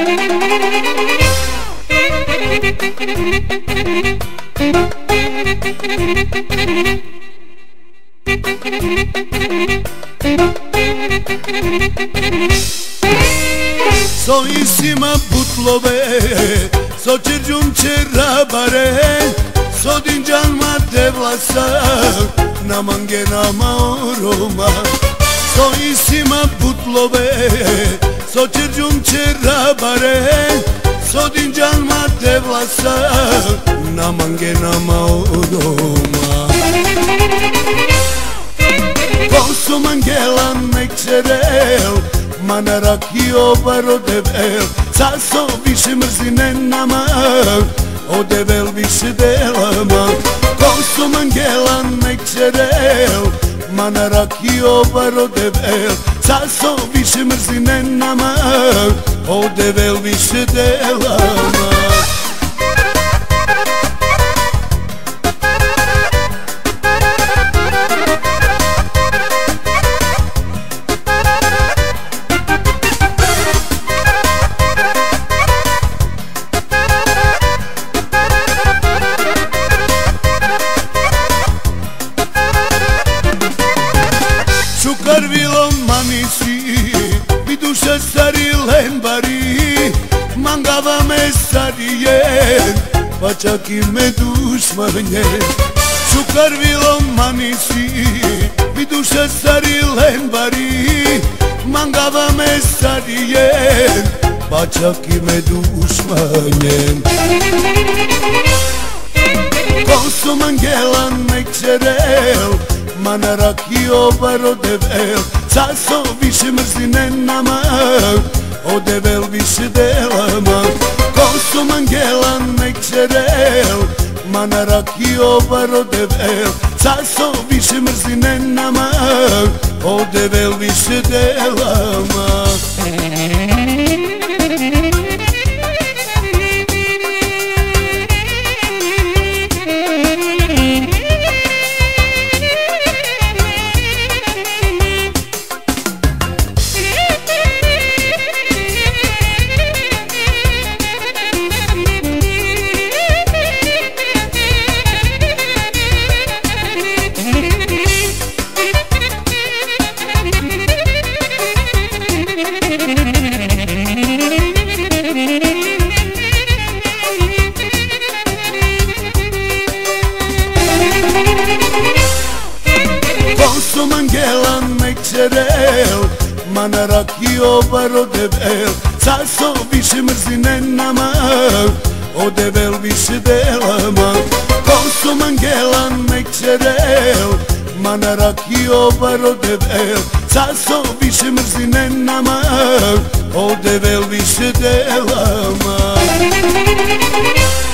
So isima butlove, so čerđum čerabare, so dinđan ma devlasa, na mange nama oroma. So isima butlove, so čerđum čerabare, so dinđan ma devlasa, na mange nama oroma. Ko su mangela nekčerel, mana rakio baro devel, saso više mrzine nama, o devel više delama. Ko su mangela nekčerel, mana rakio baro devel, saso više mrzine nama, o devel više delama. Čukar vilo manisi, mi duša stari lembari, mangava me starijen, pa čak i me dušmanjen. Čukar vilo manisi, mi duša stari lembari, mangava me starijen, pa čak i me dušmanjen. Ko su mangela nekčerel, mana rakio baro devel, saso više mrzine nama, o devel više delama. Ko su mangela nekčerel, mana rakio baro devel, saso više mrzine nama, o devel više delama. Ko mangela nekčerel, mana rakio baro devel, saso više mrzine nama, o devel više delama. Ko su mangela nekčerel, mana rakio baro devel, saso više mrzine nama, o devel više delama.